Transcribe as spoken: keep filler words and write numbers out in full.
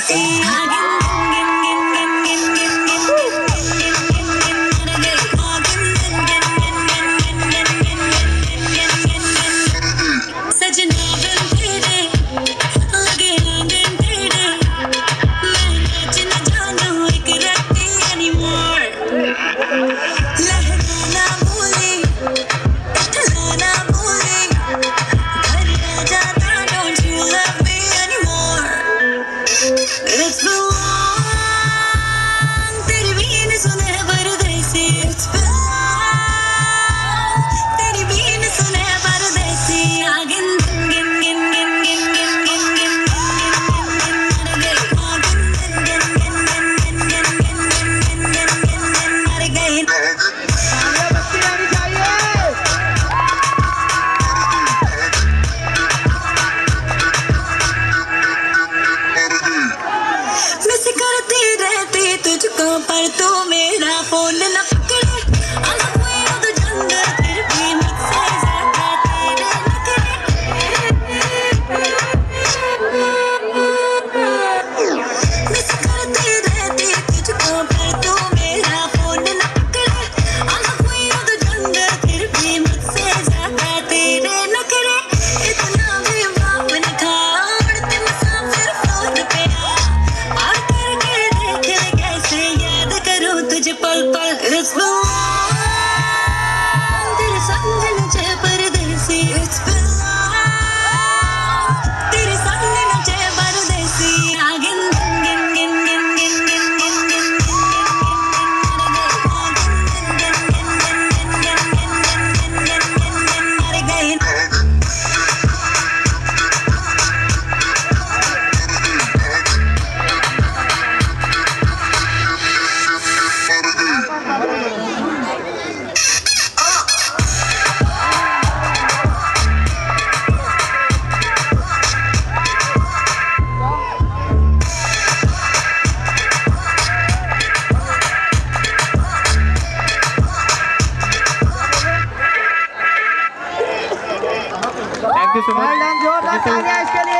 पर तू मेरा फोन न पकड़े, अलग हुई हो तो जंगल फिर भी मुझसे ज्यादा तेरे नखरे। मिस करती रहती तुझको पर तू मेरा फोन न पकड़े, अलग हुई हो तो जंगल फिर भी मुझसे ज्यादा तेरे नखरे। इतना भी बाप न था उड़ते मुसाफिर फ्लोर पे आ, पार करके देख ले कैसे याद करूं तुझे पल पल। It's been long, तेरे संग नचे परदेसी। It's been long, तेरे संग नचे परदेसी। आगिन गिन गिन गिन गिन गिन गिन गिन मर गई। Thank you so much.